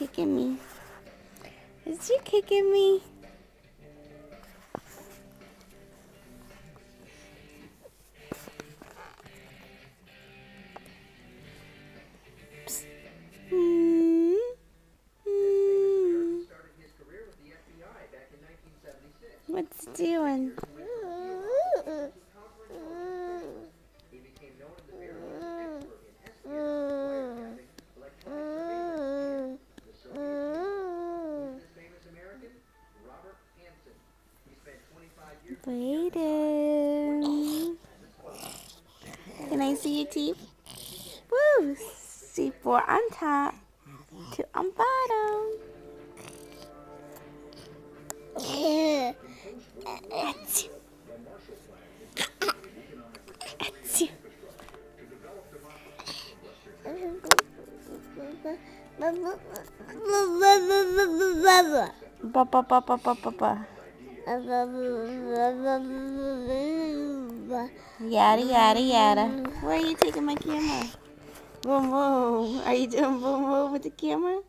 kicking me? Is you kicking me? What's it doing? Brayden. Can I see your teeth? Woo! C4 on top, 2 on bottom. Achoo. Achoo. Ba ba ba ba ba ba ba. Yada yada yada. Where are you taking my camera? Boom boom. Are you doing boom boom with the camera?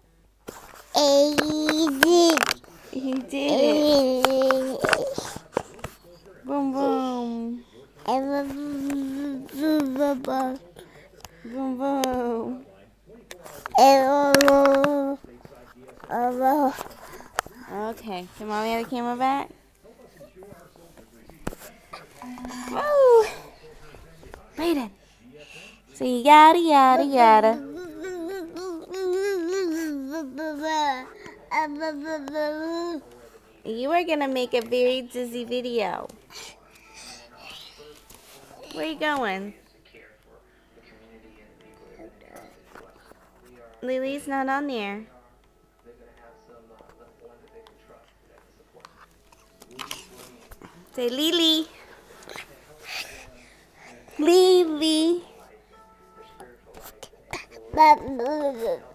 He did it. Boom boom. Boom boom. Okay, can mommy have the camera back? Woo! Brayden. So yada yada yada. You are gonna make a very dizzy video. Where are you going? Lily's not on there. Say Lily. Lily.